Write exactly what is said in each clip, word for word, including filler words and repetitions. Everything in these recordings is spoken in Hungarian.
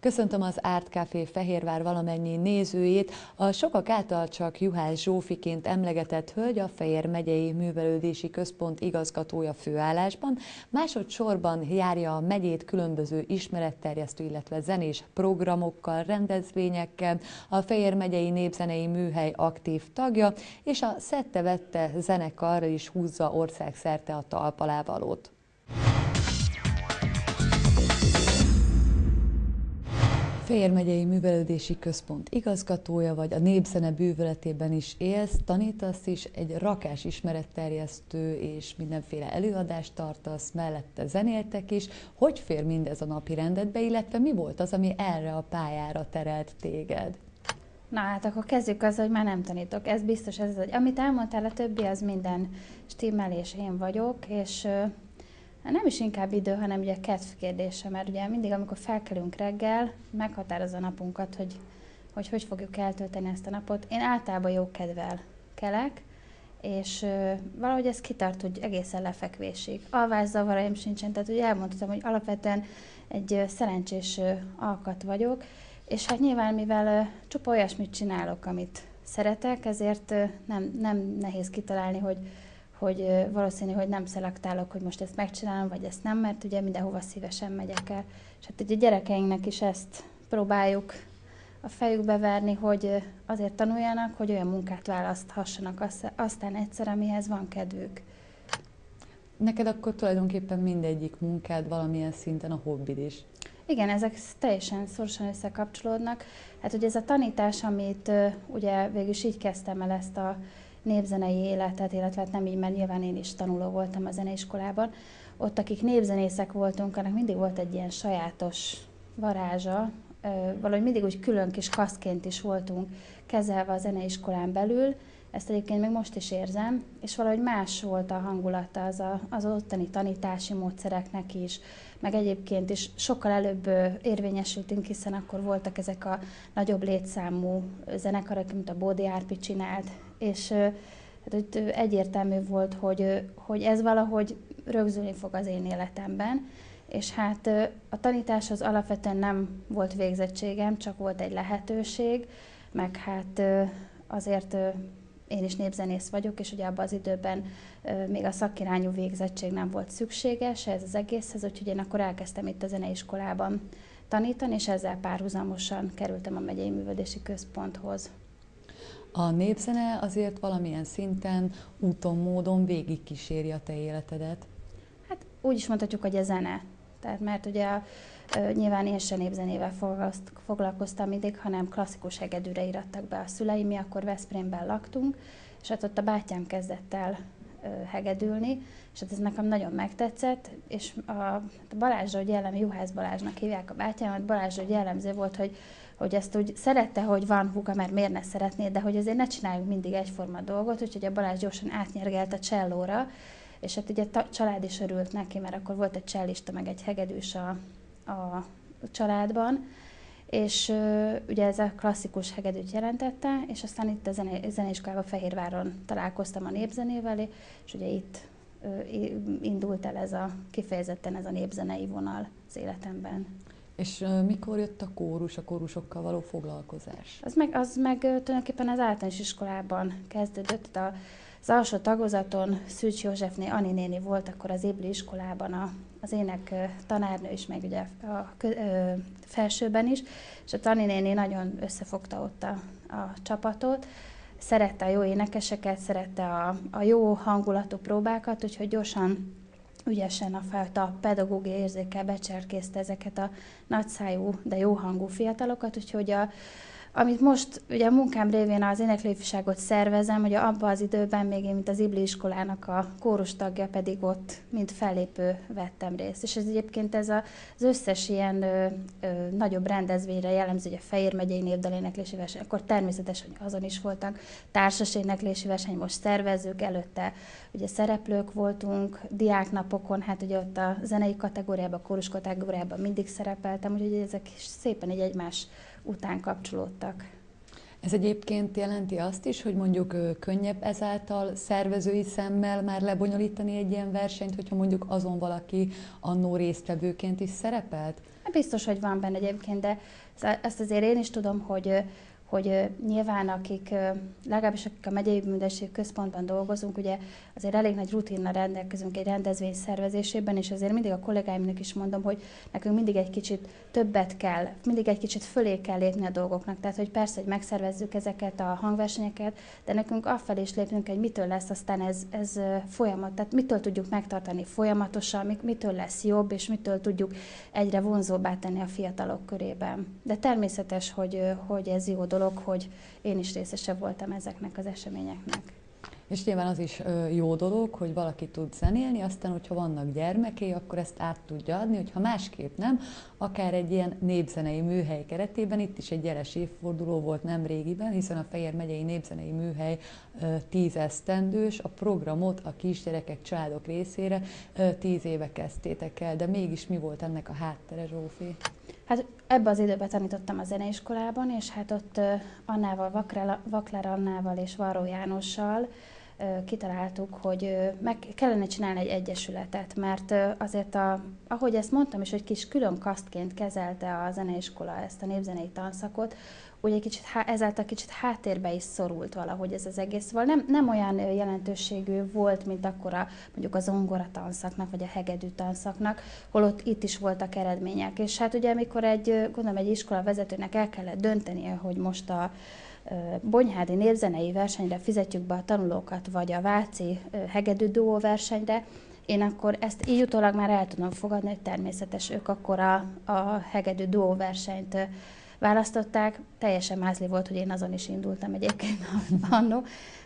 Köszöntöm az Árt Café Fehérvár valamennyi nézőjét. A sokak által csak Juhász Zsófiként emlegetett hölgy a Fejér megyei művelődési központ igazgatója főállásban. Másodszorban járja a megyét különböző ismeretterjesztő, illetve zenés programokkal, rendezvényekkel, a Fejér megyei népzenei műhely aktív tagja, és a Szedte-Vette zenekar is húzza országszerte a talpalávalót. Fejér megyei művelődési központ igazgatója vagy, a népzene bűvöletében is élsz, tanítasz is, egy rakás ismeretterjesztő és mindenféle előadást tartasz, mellette zenéltek is. Hogy fér mindez a napi rendetbe, illetve mi volt az, ami erre a pályára terelt téged? Na hát akkor kezdjük azzal, hogy már nem tanítok. Ez biztos, ez, hogy amit elmondtál, a többi, az minden stimmel, és én vagyok, és nem is inkább idő, hanem ugye kedv kérdése, mert ugye mindig, amikor felkelünk reggel, meghatározza a napunkat, hogy, hogy hogy fogjuk eltölteni ezt a napot. Én általában jó kedvel kelek, és uh, valahogy ez kitart úgy egészen lefekvésig. Alvászavaraim sincsen, tehát ugye elmondtam, hogy alapvetően egy uh, szerencsés uh, alkat vagyok, és hát nyilván, mivel uh, csupa olyasmit csinálok, amit szeretek, ezért uh, nem, nem nehéz kitalálni, hogy hogy valószínű, hogy nem szelektálok, hogy most ezt megcsinálom, vagy ezt nem, mert ugye mindenhova szívesen megyek el. És hát ugye a gyerekeinknek is ezt próbáljuk a fejükbe verni, hogy azért tanuljanak, hogy olyan munkát választhassanak aztán egyszer, amihez van kedvük. Neked akkor tulajdonképpen mindegyik munkád valamilyen szinten a hobbid is. Igen, ezek teljesen szorosan összekapcsolódnak. Hát ugye ez a tanítás, amit uh, ugye végül is így kezdtem el ezt a népzenei életet, illetve nem így, mert nyilván én is tanuló voltam a zeneiskolában. Ott, akik népzenészek voltunk, annak mindig volt egy ilyen sajátos varázsa, valahogy mindig úgy külön kis kaszként is voltunk kezelve a zeneiskolán belül, ezt egyébként még most is érzem, és valahogy más volt a hangulata az, a, az ottani tanítási módszereknek is, meg egyébként is sokkal előbb érvényesültünk, hiszen akkor voltak ezek a nagyobb létszámú zenekarok, mint a Bódi Árpi csinált, és hát, egyértelmű volt, hogy, hogy ez valahogy rögzülni fog az én életemben, és hát a tanítás az alapvetően nem volt végzettségem, csak volt egy lehetőség, meg hát azért én is népzenész vagyok, és ugye abban az időben uh, még a szakirányú végzettség nem volt szükséges ez az egészhez, úgyhogy én akkor elkezdtem itt a zeneiskolában tanítani, és ezzel párhuzamosan kerültem a megyei művelődési központhoz. A népzene azért valamilyen szinten, úton, módon végigkíséri a te életedet. Hát úgy is mondhatjuk, hogy a zene. Tehát mert ugye a, uh, nyilván én sem népzenével foglalkoztam mindig, hanem klasszikus hegedűre irattak be a szüleim, mi akkor Veszprémben laktunk, és hát ott a bátyám kezdett el uh, hegedülni, és hát ez nekem nagyon megtetszett, és a, a Balázsra, hogy jellemző, Juhász Balázsnak hívják a bátyámat, Balázsra, hogy jellemző volt, hogy, hogy ezt úgy szerette, hogy van húga, mert miért ne szeretnéd, de hogy azért ne csináljuk mindig egyforma dolgot, úgyhogy a Balázs gyorsan átnyergelt a csellóra, és hát ugye a család is örült neki, mert akkor volt egy csellista, meg egy hegedűs a, a családban, és uh, ugye ez a klasszikus hegedűt jelentette, és aztán itt a zene, zeneiskolában Fehérváron találkoztam a népzenével, és ugye itt uh, indult el ez a, kifejezetten ez a népzenei vonal az életemben. És uh, mikor jött a kórus, a kórusokkal való foglalkozás? Az meg, az meg uh, tulajdonképpen az általános iskolában kezdődött. A, Az alsó tagozaton Szűcs Józsefné, Ani néni volt akkor az Ébli iskolában a, az ének tanárnő is, meg ugye a kö, ö, felsőben is, és a Ani néni nagyon összefogta ott a, a csapatot, szerette a jó énekeseket, szerette a, a jó hangulatú próbákat, úgyhogy gyorsan, ügyesen a fajta pedagógiai érzékkel becserkészte ezeket a nagyszájú, de jó hangú fiatalokat, úgyhogy a amit most ugye a munkám révén az éneklőifjúságot szervezem, hogy abban az időben még én, mint az Ibli iskolának a kórus tagja, pedig ott, mint fellépő vettem részt. És ez egyébként ez a, az összes ilyen ö, ö, nagyobb rendezvényre jellemző, hogy a Fejér megyei népdaléneklési verseny, akkor természetesen azon is voltak társas éneklési verseny, most szervezzük, előtte ugye szereplők voltunk, diáknapokon, hát ugye ott a zenei kategóriában, a kórus kategóriában mindig szerepeltem, úgyhogy ezek szépen így egymás után kapcsolódtak. Ez egyébként jelenti azt is, hogy mondjuk könnyebb ezáltal szervezői szemmel már lebonyolítani egy ilyen versenyt, hogyha mondjuk azon valaki annó résztvevőként is szerepelt? Biztos, hogy van benne egyébként, de ezt azért én is tudom, hogy hogy nyilván akik, legalábbis akik a megyei bűnüldözési központban dolgozunk, ugye azért elég nagy rutinnal rendelkezünk egy rendezvény szervezésében, és azért mindig a kollégáimnak is mondom, hogy nekünk mindig egy kicsit többet kell, mindig egy kicsit fölé kell lépni a dolgoknak. Tehát, hogy persze, hogy megszervezzük ezeket a hangversenyeket, de nekünk afelé is lépnünk, hogy mitől lesz aztán ez, ez folyamat, tehát mitől tudjuk megtartani folyamatosan, mitől lesz jobb, és mitől tudjuk egyre vonzóbbá tenni a fiatalok körében. De természetes, hogy, hogy ez jó dolog, hogy én is részese voltam ezeknek az eseményeknek. És nyilván az is jó dolog, hogy valaki tud zenélni, aztán, hogyha vannak gyermeké, akkor ezt át tudja adni, hogyha másképp nem, akár egy ilyen népzenei műhely keretében, itt is egy jeles évforduló volt nem régiben, hiszen a Fejér megyei népzenei műhely tíz esztendős, a programot a kisgyerekek, családok részére tíz éve kezdtétek el, de mégis mi volt ennek a háttere, Zsófi? Hát ebben az időben tanítottam a zeneiskolában, és hát ott Annával, Vakler Annával és Varró Jánossal kitaláltuk, hogy meg kellene csinálni egy egyesületet, mert azért, a, ahogy ezt mondtam is, hogy kis külön kasztként kezelte a zeneiskola ezt a népzenei tanszakot, úgy egy kicsit, ezáltal kicsit háttérbe is szorult valahogy ez az egész. Szóval nem, nem olyan jelentőségű volt, mint akkor a, mondjuk a zongora tanszaknak, vagy a hegedű tanszaknak, holott itt is voltak eredmények. És hát ugye, amikor egy, gondolom, egy iskola vezetőnek el kellett döntenie, hogy most a Bonyhádi népzenei versenyre fizetjük be a tanulókat, vagy a váci hegedű duó versenyre, én akkor ezt így utólag már el tudom fogadni, hogy természetes, ők akkor a, a hegedű duó versenyt választották. Teljesen mázli volt, hogy én azon is indultam egyébként annó,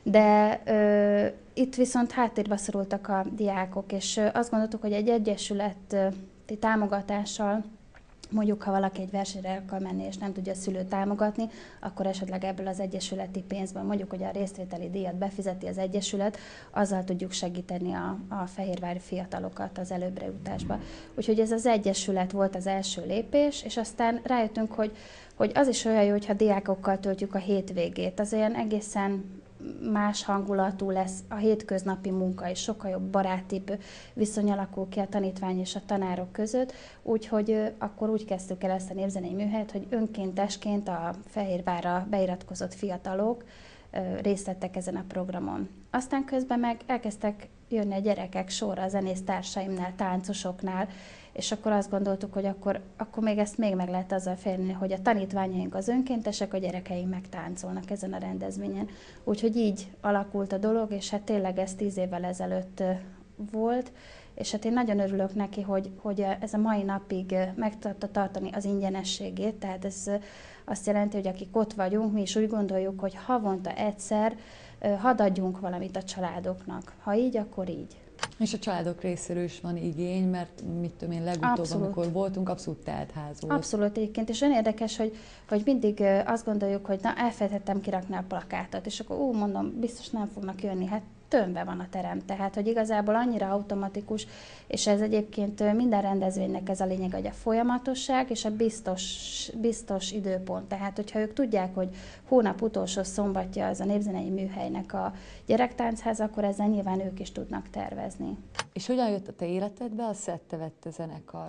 de ö, itt viszont háttérbe szorultak a diákok, és azt gondoltuk, hogy egy egyesületi támogatással, mondjuk, ha valaki egy versenyre akar menni, és nem tudja a szülőt támogatni, akkor esetleg ebből az egyesületi pénzből, mondjuk, hogy a részvételi díjat befizeti az egyesület, azzal tudjuk segíteni a, a fehérvári fiatalokat az előbbre jutásba. Úgyhogy ez az egyesület volt az első lépés, és aztán rájöttünk, hogy, hogy az is olyan jó, hogyha diákokkal töltjük a hétvégét. Az olyan egészen más hangulatú lesz a hétköznapi munka, és sokkal jobb, barátibb viszony alakul ki a tanítvány és a tanárok között, úgyhogy akkor úgy kezdtük el ezt a népzenei műhelyet, hogy önkéntesként a Fehérvárra beiratkozott fiatalok részt vettek ezen a programon. Aztán közben meg elkezdtek jönni a gyerekek sorra a zenésztársaimnál, táncosoknál, és akkor azt gondoltuk, hogy akkor, akkor még ezt még meg lehet azzal férni, hogy a tanítványaink az önkéntesek, a gyerekeink megtáncolnak ezen a rendezvényen. Úgyhogy így alakult a dolog, és hát tényleg ez tíz évvel ezelőtt volt, és hát én nagyon örülök neki, hogy, hogy ez a mai napig meg tudta tartani az ingyenességét, tehát ez azt jelenti, hogy akik ott vagyunk, mi is úgy gondoljuk, hogy havonta egyszer hadd adjunk valamit a családoknak. Ha így, akkor így. És a családok részéről is van igény, mert mit tudom én, legutóbb, abszolút. Amikor voltunk, abszolút telt ház volt. Abszolút egyébként, és olyan érdekes, hogy, hogy mindig azt gondoljuk, hogy na, elfelejtettem kirakni a plakátot, és akkor ú, mondom, biztos nem fognak jönni, hát tömve van a terem, tehát hogy igazából annyira automatikus, és ez egyébként minden rendezvénynek ez a lényeg, hogy a folyamatosság és a biztos, biztos időpont. Tehát, hogyha ők tudják, hogy hónap utolsó szombatja az a népzenei műhelynek a gyerektáncház, akkor ezzel nyilván ők is tudnak tervezni. És hogyan jött a te életedbe a Szettevette zenekar?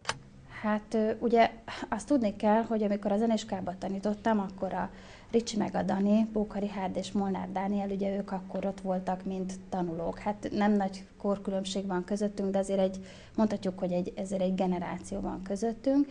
Hát ugye azt tudni kell, hogy amikor a zeneiskolában tanítottam, akkor a Ricsi meg a Dani, Bóka Richárd és Molnár Dániel, ugye ők akkor ott voltak, mint tanulók. Hát nem nagy korkülönbség van közöttünk, de azért egy, mondhatjuk, hogy egy, ezért egy generáció van közöttünk.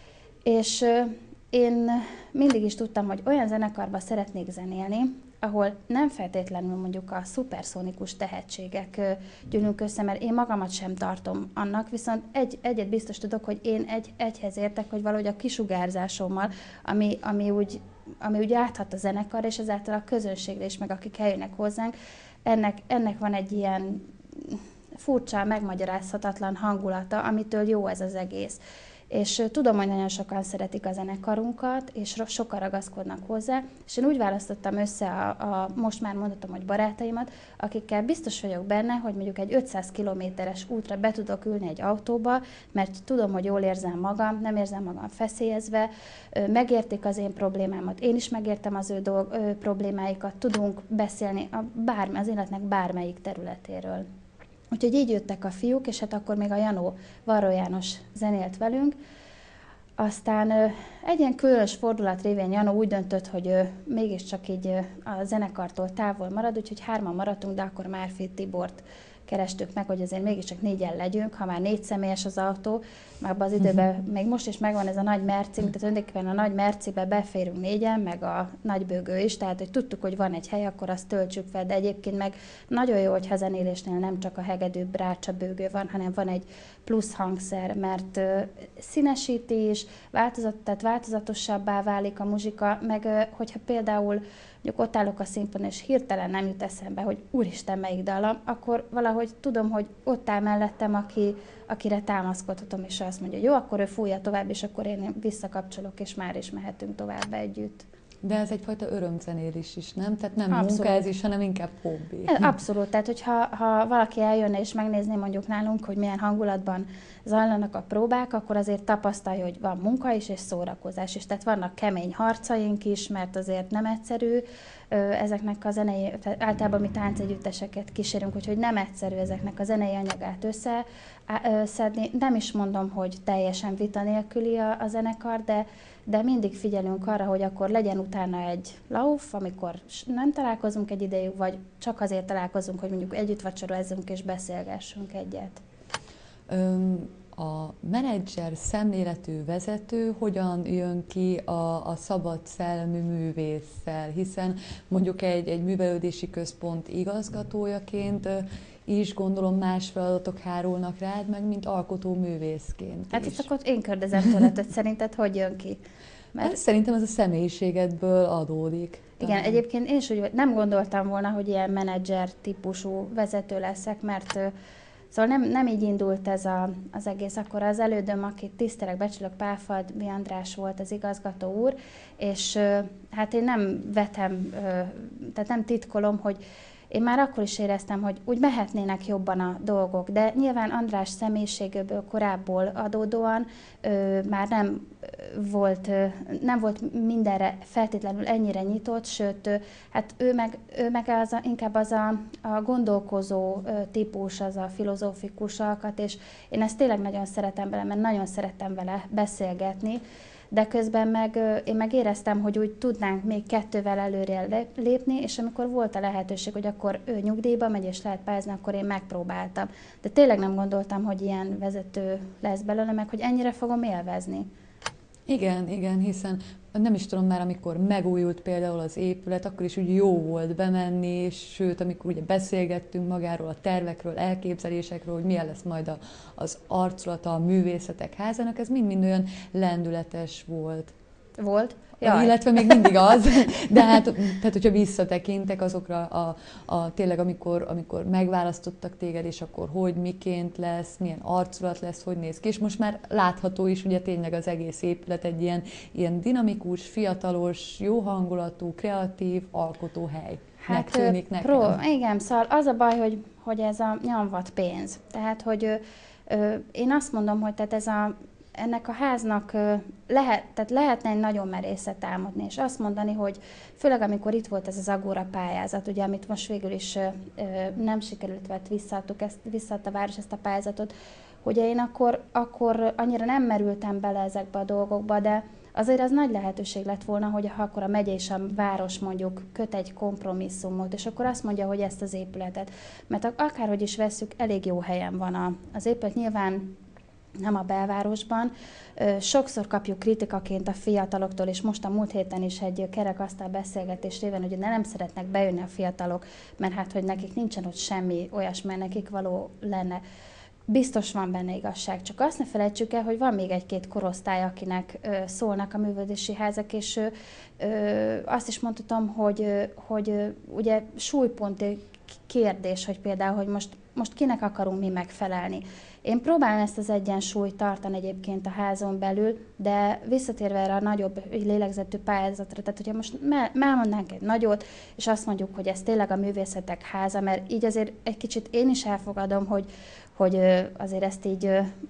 És én mindig is tudtam, hogy olyan zenekarban szeretnék zenélni, ahol nem feltétlenül mondjuk a szuperszónikus tehetségek gyűlünk össze, mert én magamat sem tartom annak, viszont egy, egyet biztos tudok, hogy én egy, egyhez értek, hogy valahogy a kisugárzásommal, ami, ami, úgy, ami úgy áthat a zenekar, és ezáltal a közönségre is, meg akik eljönnek hozzánk, ennek, ennek van egy ilyen furcsa, megmagyarázhatatlan hangulata, amitől jó ez az egész. és tudom, hogy nagyon sokan szeretik a zenekarunkat, és sokan ragaszkodnak hozzá, és én úgy választottam össze a, a most már mondhatom, hogy barátaimat, akikkel biztos vagyok benne, hogy mondjuk egy ötszáz kilométeres útra be tudok ülni egy autóba, mert tudom, hogy jól érzem magam, nem érzem magam feszélyezve, megértik az én problémámat, én is megértem az ő dolg, ö, problémáikat, tudunk beszélni a bármi, az életnek bármelyik területéről. Úgyhogy így jöttek a fiúk, és hát akkor még a Janó Varró János zenélt velünk. Aztán egy ilyen különös fordulat révén Janó úgy döntött, hogy mégiscsak így a zenekartól távol marad, úgyhogy hárman maradtunk, de akkor Márfi Tibort kerestük meg, hogy azért mégiscsak négyen legyünk, ha már négy személyes az autó, már abban az időben még most is megvan ez a nagy merci, tehát tulajdonképpen a nagy mercibe beférünk négyen, meg a nagy bőgő is, tehát hogy tudtuk, hogy van egy hely, akkor azt töltsük fel, de egyébként meg nagyon jó, hogyha zenélésnél nem csak a hegedű, brácsa, bőgő van, hanem van egy plusz hangszer, mert uh, színesíti is, változat, tehát változatosabbá válik a muzsika, meg uh, hogyha például mondjuk ott állok a színpadon, és hirtelen nem jut eszembe, hogy úristen, melyik dallam, akkor valahogy tudom, hogy ott áll mellettem, aki, akire támaszkodhatom, és azt mondja, jó, akkor ő fújja tovább, és akkor én visszakapcsolok, és már is mehetünk tovább együtt. De ez egyfajta örömzenélés is, nem? Tehát nem Abszolút. Munka ez is, hanem inkább hobbi. Abszolút. Tehát, hogyha ha valaki eljönne és megnézné mondjuk nálunk, hogy milyen hangulatban zajlanak a próbák, akkor azért tapasztalja, hogy van munka is és szórakozás is. Tehát vannak kemény harcaink is, mert azért nem egyszerű ezeknek a zenei, általában mi táncegyütteseket kísérünk, úgyhogy nem egyszerű ezeknek a zenei anyagát összeszedni. Nem is mondom, hogy teljesen vita nélküli a, a zenekar, de de mindig figyelünk arra, hogy akkor legyen utána egy lauf, amikor nem találkozunk egy ideig, vagy csak azért találkozunk, hogy mondjuk együtt vacsorázzunk és beszélgessünk egyet. Öm, a menedzser szemléletű vezető hogyan jön ki a, a szabad szellemű művésszel, hiszen mondjuk egy, egy művelődési központ igazgatójaként is gondolom más feladatok hárulnak rád, meg mint alkotó művészként Hát is. itt akkor én kérdezem tőled, hogy szerinted hogy jön ki? Mert... Szerintem ez a személyiségedből adódik. Igen, talán. Egyébként én is úgy nem gondoltam volna, hogy ilyen menedzser típusú vezető leszek, mert szóval nem, nem így indult ez a, az egész. Akkor az elődöm, akit tisztelek, becsülök, Pálfaldi András volt az igazgató úr, és hát én nem vetem, tehát nem titkolom, hogy én már akkor is éreztem, hogy úgy mehetnének jobban a dolgok, de nyilván András személyiségéből korábból adódóan ö, már nem volt, ö, nem volt mindenre feltétlenül ennyire nyitott, sőt, ö, hát ő meg, ő meg az a, inkább az a, a gondolkozó ö, típus, az a filozófikus alkat, és én ezt tényleg nagyon szeretem vele, mert nagyon szerettem vele beszélgetni, de közben meg én meg éreztem, hogy úgy tudnánk még kettővel előre lépni, és amikor volt a lehetőség, hogy akkor ő nyugdíjba megy és lehet pályázni, akkor én megpróbáltam. De tényleg nem gondoltam, hogy ilyen vezető lesz belőle, meg hogy ennyire fogom élvezni. Igen, igen, hiszen nem is tudom már, amikor megújult például az épület, akkor is úgy jó volt bemenni, és sőt, amikor ugye beszélgettünk magáról, a tervekről, elképzelésekről, hogy milyen lesz majd a, az arculata a művészetek házának, ez mind-mind olyan lendületes volt. Volt? Jaj. Illetve még mindig az, de hát, tehát hogyha visszatekintek azokra a, a tényleg, amikor, amikor megválasztottak téged, és akkor hogy, miként lesz, milyen arculat lesz, hogy néz ki, és most már látható is ugye tényleg az egész épület egy ilyen, ilyen dinamikus, fiatalos, jó hangulatú, kreatív, alkotóhely. Hát tűnik nekem. Pró, igen, szóval az a baj, hogy, hogy ez a nyomvat pénz. Tehát, hogy ö, ö, én azt mondom, hogy tehát ez a ennek a háznak lehet, tehát lehetne egy nagyon merészet álmodni, és azt mondani, hogy főleg amikor itt volt ez az Agóra pályázat, ugye, amit most végül is ö, nem sikerült, vett visszaadtuk, ezt, visszaadta a város ezt a pályázatot, hogy én akkor, akkor annyira nem merültem bele ezekbe a dolgokba, de azért az nagy lehetőség lett volna, hogy ha akkor a megye és a város mondjuk köt egy kompromisszumot, és akkor azt mondja, hogy ezt az épületet, mert akárhogy is vesszük, elég jó helyen van a, az épület, nyilván nem a belvárosban. Sokszor kapjuk kritikaként a fiataloktól, és most a múlt héten is egy kerekasztal beszélgetés révén, hogy nem szeretnek bejönni a fiatalok, mert hát, hogy nekik nincsen ott semmi olyasmi, nekik való lenne. Biztos van benne igazság, csak azt ne felejtsük el, hogy van még egy-két korosztály, akinek ö, szólnak a művelődési házak, és ö, ö, azt is mondhatom, hogy, ö, hogy ö, ugye súlyponti kérdés, hogy például, hogy most, most kinek akarunk mi megfelelni. Én próbálom ezt az egyensúlyt tartani egyébként a házon belül, de visszatérve erre a nagyobb lélegzetű pályázatra, tehát hogyha most elmondnánk egy nagyot, és azt mondjuk, hogy ez tényleg a művészetek háza, mert így azért egy kicsit én is elfogadom, hogy, hogy azért ezt így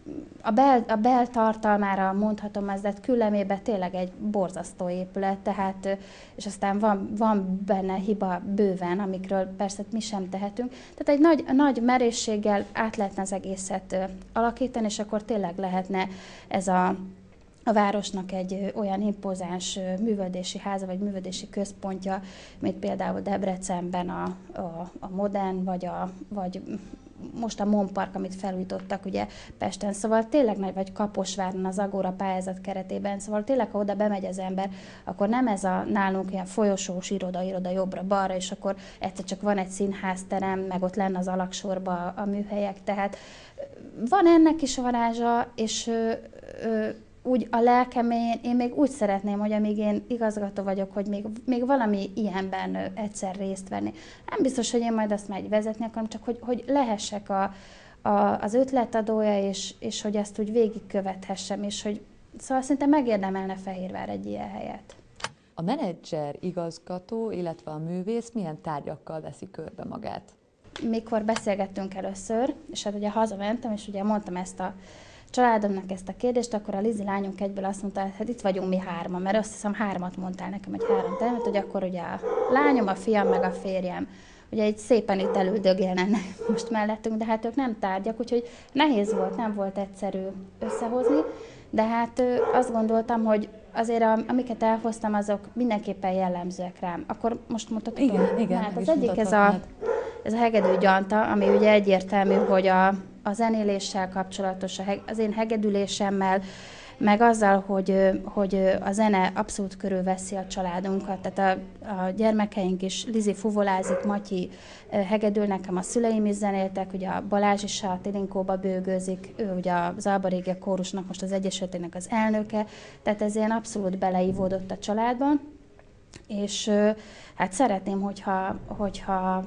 a, bel, a beltartalmára mondhatom, az, de küllemében tényleg egy borzasztó épület, tehát, és aztán van, van benne hiba bőven, amikről persze mi sem tehetünk. Tehát egy nagy, nagy merészséggel át lehetne az egészet alakítani, és akkor tényleg lehetne ez a a városnak egy olyan impozáns művelődési háza, vagy művelődési központja, mint például Debrecenben a, a, a Modern, vagy, a, vagy most a Mon Park, amit felújítottak ugye Pesten, szóval tényleg nagy, vagy Kaposváron az Agora pályázat keretében, szóval tényleg, ha oda bemegy az ember, akkor nem ez a nálunk ilyen folyosós iroda, iroda jobbra-balra, és akkor egyszer csak van egy színházterem, meg ott lenne az alaksorba a, a műhelyek, tehát van ennek is varázsa, és ö, ö, úgy a lelkemén én még úgy szeretném, hogy amíg én igazgató vagyok, hogy még, még valami ilyenben egyszer részt venni. Nem biztos, hogy én majd azt majd vezetni akarom, csak hogy, hogy lehessek a, a, az ötletadója, és, és hogy ezt úgy végigkövethessem, és hogy szóval szerintem megérdemelne Fehérvár egy ilyen helyet. A menedzser, igazgató, illetve a művész milyen tárgyakkal veszi körbe magát? Mikor beszélgettünk először, és hát ugye hazamentem, és ugye mondtam ezt a családomnak ezt a kérdést, akkor a Lizi lányunk egyből azt mondta, hogy hát itt vagyunk mi hárman, mert azt hiszem hármat mondtál nekem, hogy három termet, hogy akkor ugye a lányom, a fiam, meg a férjem, ugye így szépen itt elüldögélnek most mellettünk, de hát ők nem tárgyak, úgyhogy nehéz volt, nem volt egyszerű összehozni, de hát azt gondoltam, hogy azért a, amiket elhoztam, azok mindenképpen jellemzőek rám. Akkor most mutatom. Igen, igen. Hát az egyik ez a, ez a hegedű gyanta, ami ugye egyértelmű, hogy a, a zenéléssel kapcsolatos, az én hegedülésemmel, meg azzal, hogy, hogy a zene abszolút körülveszi a családunkat. Tehát a, a gyermekeink is, Lizi fuvolázik, Matyi hegedül, nekem a szüleim is zenéltek, ugye a Balázs is a Tilinkóba bőgőzik, ő ugye az Alba Régia kórusnak most az Egyesületének az elnöke, tehát ez ilyen abszolút beleívódott a családban, és hát szeretném, hogyha, hogyha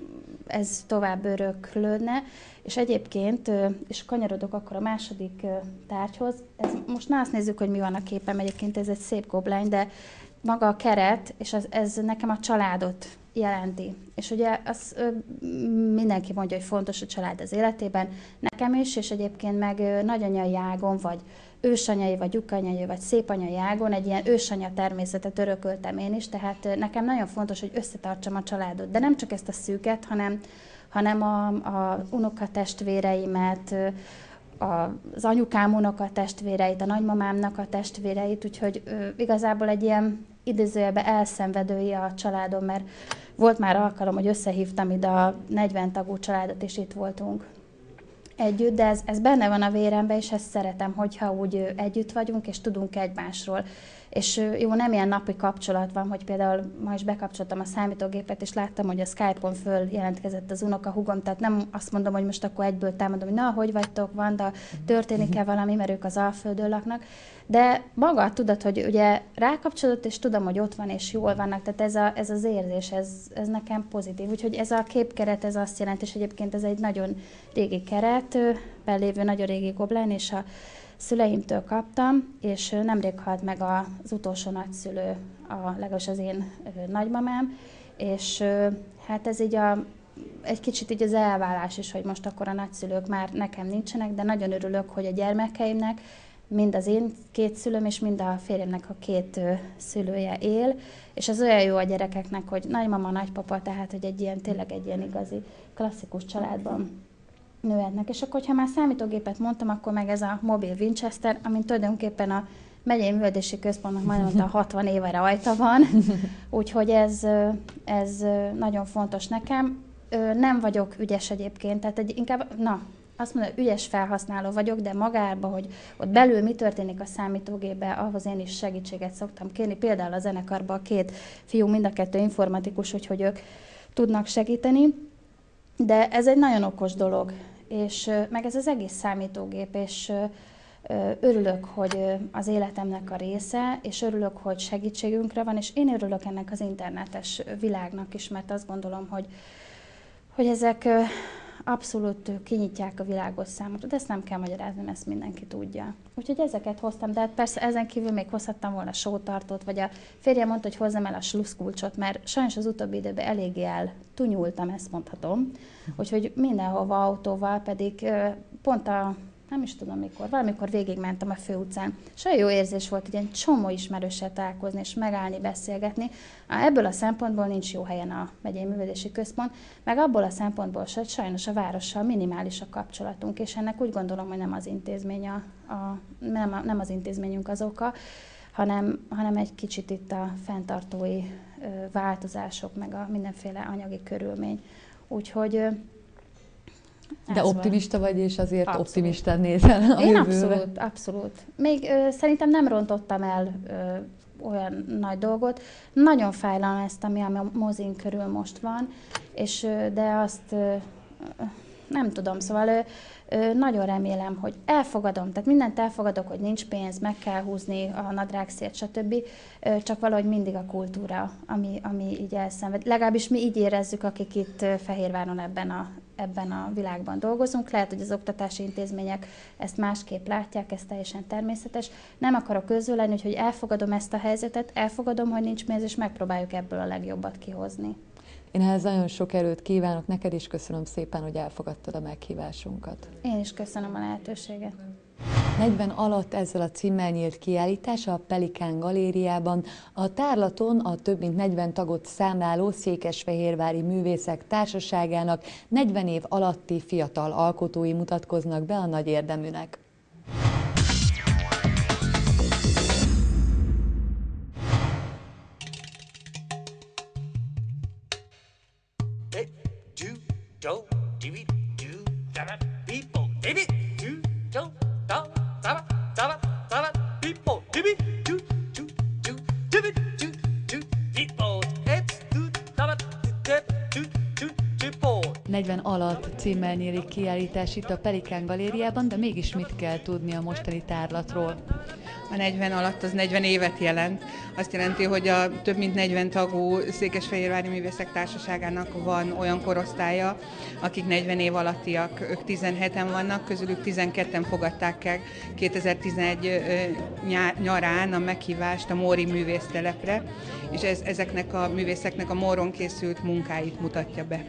ez tovább öröklődne, és egyébként, és kanyarodok akkor a második tárgyhoz, ez, most ne azt nézzük, hogy mi van a képen, egyébként ez egy szép goblány, de maga a keret, és az, ez nekem a családot jelenti. És ugye az mindenki mondja, hogy fontos a család az életében, nekem is, és egyébként meg nagyanyai ágon, vagy ősanyai, vagy lyukanyai, vagy szépanyai ágon egy ilyen ősanya természetet örököltem én is, tehát nekem nagyon fontos, hogy összetartsam a családot. De nem csak ezt a szűket, hanem, hanem a, a unokatestvéreimet, az anyukám unokatestvéreit, a nagymamámnak a testvéreit, úgyhogy igazából egy ilyen idézőjelben elszenvedői a családom, mert volt már alkalom, hogy összehívtam ide a negyven tagú családot, és itt voltunk együtt, de ez, ez benne van a véremben, és ezt szeretem, hogyha úgy együtt vagyunk, és tudunk egymásról. És jó, nem ilyen napi kapcsolat van, hogy például ma is bekapcsoltam a számítógépet, és láttam, hogy a Skype-on föl jelentkezett az unokahúgom, tehát nem azt mondom, hogy most akkor egyből támadom, hogy na, hogy vagytok, Vanda, történik-e valami, mert ők az Alföldön laknak. De maga a tudat, hogy ugye rákapcsolódott, és tudom, hogy ott van, és jól vannak, tehát ez, a, ez az érzés, ez, ez nekem pozitív. Úgyhogy ez a képkeret, ez azt jelenti, és egyébként ez egy nagyon régi keret, belévő nagyon régi goblány, és a szüleimtől kaptam, és nemrég halt meg az utolsó nagyszülő, a, legalábbis az én nagymamám, és hát ez így a, egy kicsit így az elválás is, hogy most akkor a nagyszülők már nekem nincsenek, de nagyon örülök, hogy a gyermekeimnek mind az én két szülőm, és mind a férjemnek a két szülője él, és ez olyan jó a gyerekeknek, hogy nagymama, nagypapa, tehát hogy egy ilyen, tényleg egy ilyen igazi klasszikus családban nőhetnek. És akkor, ha már számítógépet mondtam, akkor meg ez a mobil Winchester, amint tulajdonképpen a megyei művelődési központnak majdnem a hatvan éve rajta van, úgyhogy ez, ez nagyon fontos nekem. Nem vagyok ügyes egyébként, tehát egy, inkább, na, azt mondom, ügyes felhasználó vagyok, de magában, hogy ott belül mi történik a számítógépben, ahhoz én is segítséget szoktam kérni. Például a zenekarban a két fiú, mind a kettő informatikus, úgyhogy ők tudnak segíteni. De ez egy nagyon okos dolog, és meg ez az egész számítógép, és örülök, hogy az életemnek a része, és örülök, hogy segítségünkre van, és én örülök ennek az internetes világnak is, mert azt gondolom, hogy, hogy ezek abszolút kinyitják a világot számukra, de ezt nem kell magyarázni, ezt mindenki tudja. Úgyhogy ezeket hoztam, de hát persze ezen kívül még hozhattam volna sótartót, vagy a férjem mondta, hogy hozzam el a sluszkulcsot, mert sajnos az utóbbi időben eléggé eltunyultam, ezt mondhatom. Úgyhogy mindenhova autóval, pedig pont a nem is tudom mikor, valamikor végigmentem a főutcán, és olyan jó érzés volt, hogy egy csomó ismerőssel találkozni, és megállni, beszélgetni. Ebből a szempontból nincs jó helyen a megyei művelődési központ, meg abból a szempontból, hogy sajnos a várossal minimális a kapcsolatunk, és ennek úgy gondolom, hogy nem az intézmény, a, a, nem, a, nem az intézményünk az oka, hanem, hanem egy kicsit itt a fenntartói ö, változások, meg a mindenféle anyagi körülmény. Úgyhogy de optimista vagy, és azért abszolút. Optimistán nézel a Én jövőbe. abszolút, abszolút. Még ö, szerintem nem rontottam el ö, olyan nagy dolgot. Nagyon fájlalom ezt, ami a mozin körül most van, és, ö, de azt ö, nem tudom, szóval ö, ö, nagyon remélem, hogy elfogadom, tehát mindent elfogadok, hogy nincs pénz, meg kell húzni a nadrágszért, stb. Ö, csak valahogy mindig a kultúra, ami, ami így elszenved. Legalábbis mi így érezzük, akik itt Fehérváron ebben a ebben a világban dolgozunk. Lehet, hogy az oktatási intézmények ezt másképp látják, ez teljesen természetes. Nem akarok közül lenni, úgyhogy elfogadom ezt a helyzetet, elfogadom, hogy nincs pénz, és megpróbáljuk ebből a legjobbat kihozni. Én ehhez nagyon sok erőt kívánok neked, és köszönöm szépen, hogy elfogadtad a meghívásunkat. Én is köszönöm a lehetőséget. negyven alatt ezzel a címmel nyílt kiállítás a Pelikán galériában. A tárlaton a több mint negyven tagot számláló Székesfehérvári Művészek Társaságának negyven év alatti fiatal alkotói mutatkoznak be a nagy érdeműnek. negyven alatt címmel nyílik kiállítás itt a Pelikán galériában, de mégis mit kell tudni a mostani tárlatról? A negyven alatt az negyven évet jelent. Azt jelenti, hogy a több mint negyven tagú Székesfehérvári Művészek Társaságának van olyan korosztálya, akik negyven év alattiak, ők tizenheten vannak, közülük tizenketten fogadták el kétezer-tizenegy nyarán a meghívást a Móri művésztelepre, és ez, ezeknek a művészeknek a Móron készült munkáit mutatja be.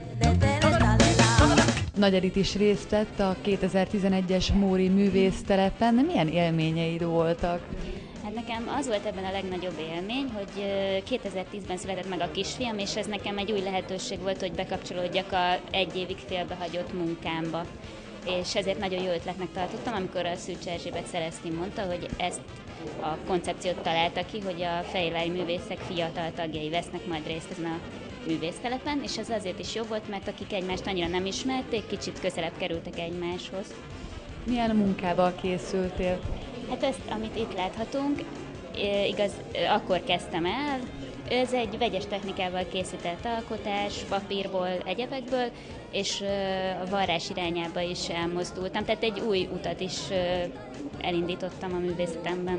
Nagy Edith is részt vett a kétezer-tizenegyes Móri művésztelepen. Milyen élményeid voltak? Hát nekem az volt ebben a legnagyobb élmény, hogy kétezer-tízben született meg a kisfiam, és ez nekem egy új lehetőség volt, hogy bekapcsolódjak a egy évig félbehagyott munkámba. És ezért nagyon jó ötletnek tartottam, amikor a Szűcs Erzsébet Szeresztin mondta, hogy ezt a koncepciót találta ki, hogy a fehérvári művészek fiatal tagjai vesznek majd részt ezen a művésztelepen, és ez azért is jó volt, mert akik egymást annyira nem ismerték, kicsit közelebb kerültek egymáshoz. Milyen munkával készültél? Hát ezt, amit itt láthatunk, igaz, akkor kezdtem el. Ez egy vegyes technikával készített alkotás, papírból, egyebekből, és a varrás irányába is elmozdultam, tehát egy új utat is elindítottam a művészetemben.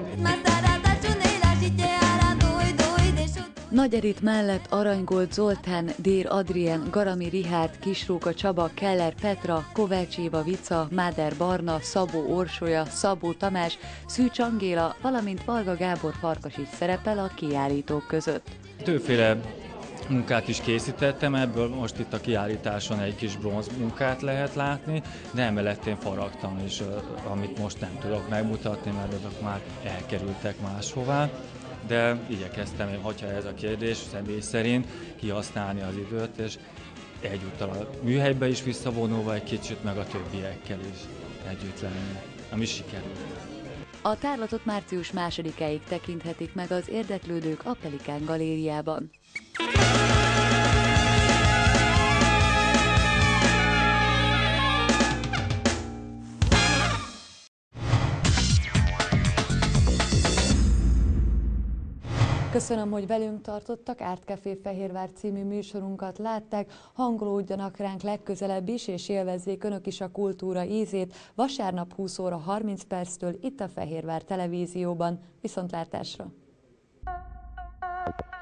Nagy Edith mellett Aranygold Zoltán, Dér Adrien, Garami Richárd, Kisróka Csaba, Keller Petra, Kovács Éva Vica, Máder Barna, Szabó Orsolya, Szabó Tamás, Szűcs Angéla, valamint Varga Gábor Farkas is szerepel a kiállítók között. Többféle munkát is készítettem, ebből most itt a kiállításon egy kis bronz munkát lehet látni, de emellett én faragtam is, amit most nem tudok megmutatni, mert azok már elkerültek máshová. De igyekeztem, hogyha ez a kérdés személy szerint, kihasználni az időt, és egyúttal a műhelybe is visszavonulva egy kicsit, meg a többiekkel is együtt lenni, ami sikerült. A tárlatot március másodikáig tekinthetik meg az érdeklődők a Pelikán galériában. Köszönöm, hogy velünk tartottak, Art Café Fehérvár című műsorunkat látták, hangolódjanak ránk legközelebb is, és élvezzék önök is a kultúra ízét vasárnap húsz óra harminc perctől itt a Fehérvár Televízióban. Viszontlátásra!